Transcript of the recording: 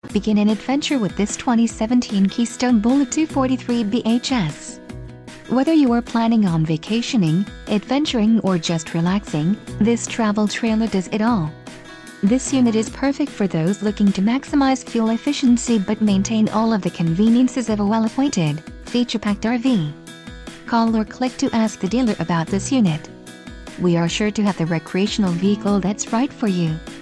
Begin an adventure with this 2017 Keystone Bullet 243 BHS. Whether you are planning on vacationing, adventuring, or just relaxing, this travel trailer does it all. This unit is perfect for those looking to maximize fuel efficiency but maintain all of the conveniences of a well-appointed, feature-packed RV. Call or click to ask the dealer about this unit. We are sure to have the recreational vehicle that's right for you.